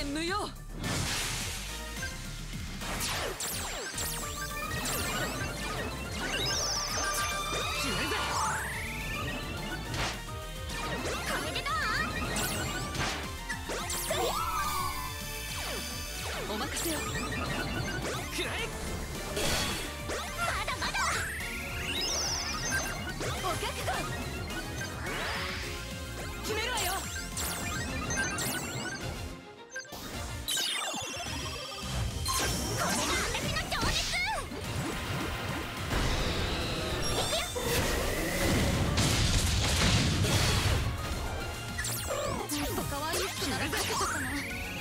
言無用。決めるぜ。これでどう？お任せよ。くらえ。まだまだ。お覚悟。決めるわよ。これが私の情熱。いくよ。他は一気なら勝てたかな。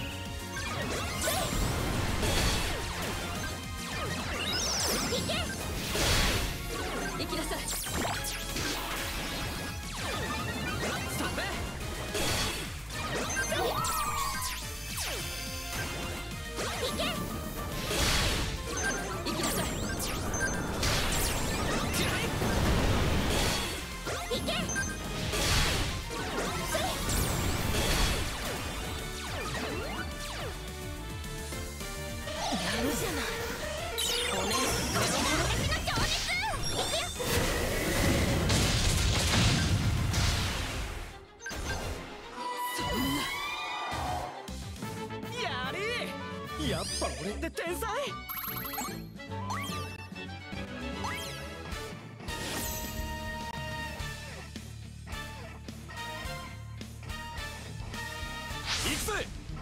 行け。行きなさい。ストップ。行け。行きなさい。行け。やるじゃない。お姉さん、これが私の情熱。行くよ。そんな。やれ。やっぱ俺って天才。行くぜ。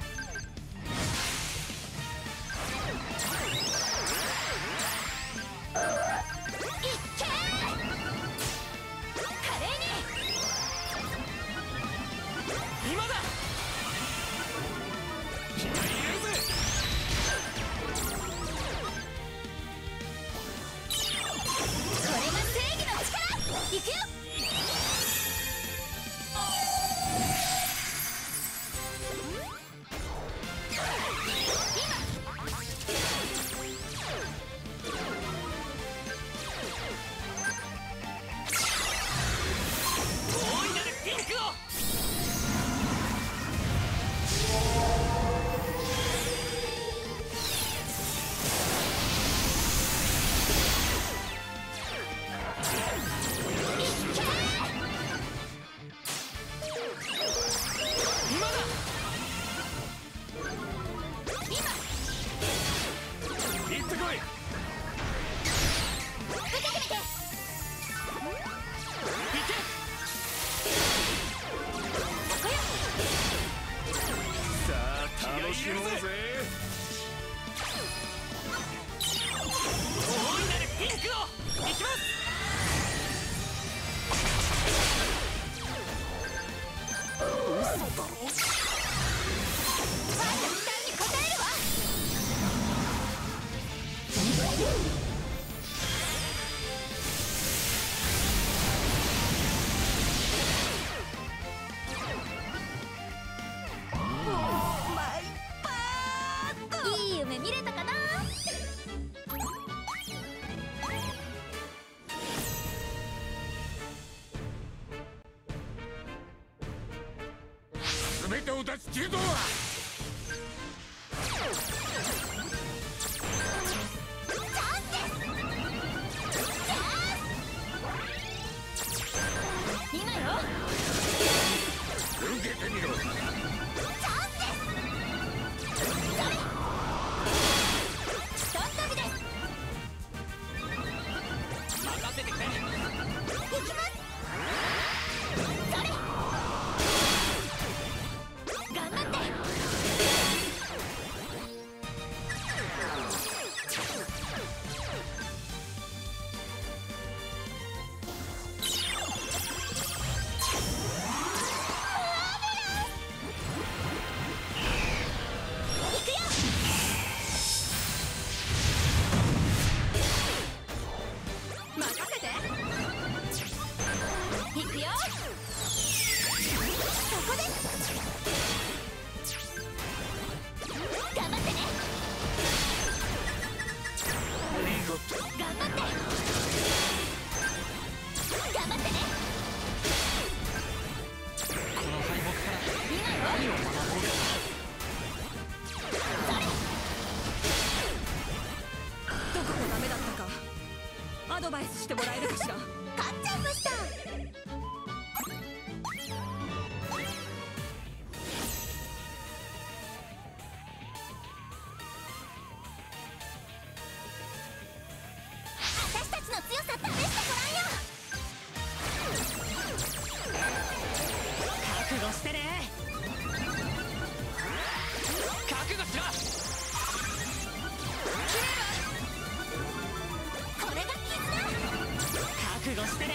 全てを出し切るぞ。今よ。受けてみろ。任せてくれ。行きます。それ。頑張って。 アドバイスしてもらえるかしら。勝っちゃいました。私たちの強さ試してごらんよ。覚悟してね。覚悟しろ。これが絆。覚悟してね。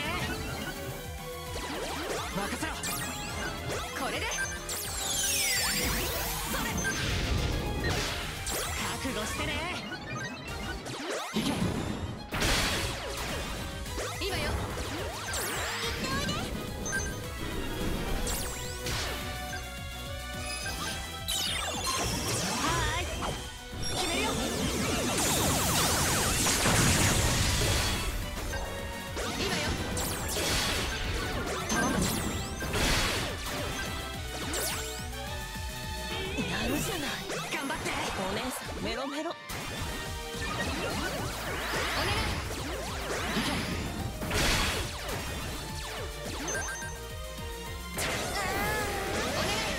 任せろ。これでそれ。覚悟してね。いけ。今よ。行っておいで。はーい、決めるよ。今よ。頼む。やるじゃない。頑張って。お姉さんメロメロ。お願い。いけ。お願い。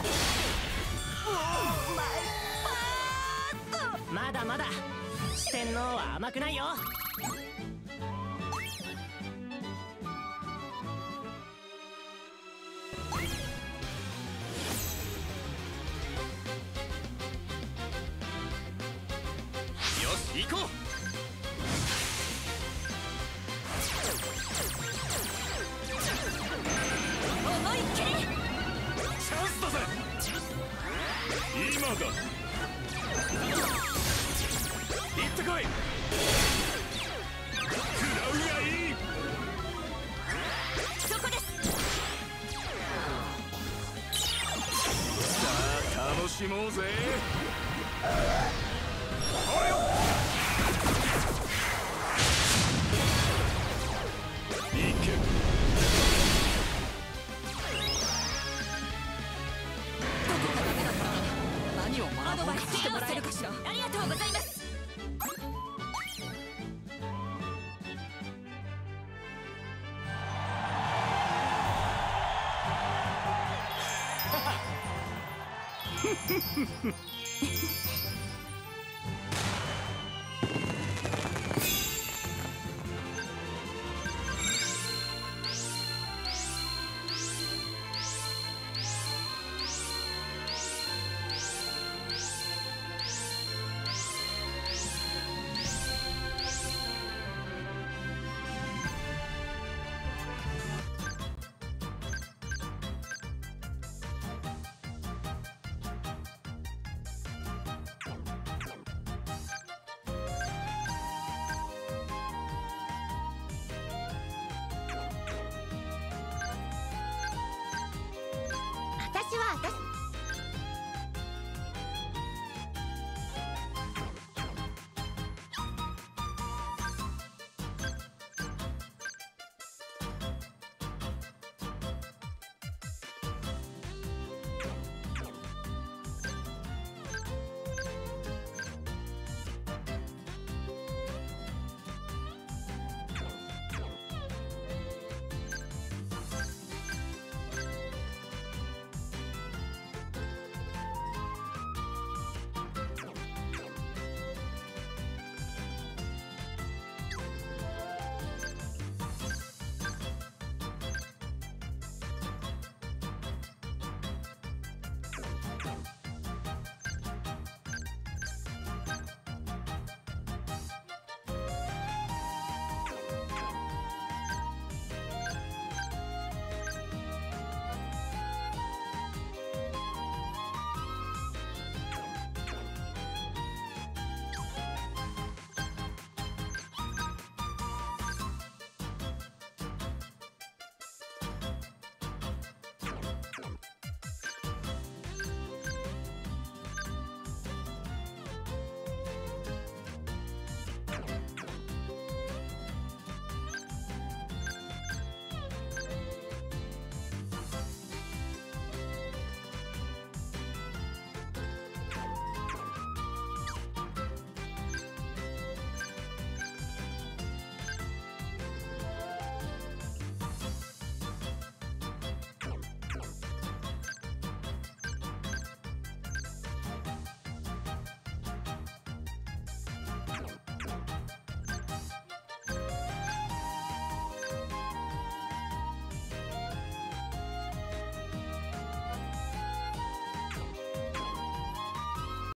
まだまだ四天王は甘くないよ。よし行こう。思いっきり。チャンスだぜ。今だ。行ってこい。食らうがいい。そこです。さあ楽しもうぜ。おれよ。行け。どこがダメだった。何を学ぼうか。アドバイスしてもらえるかしら。ありがとうございます。私は私。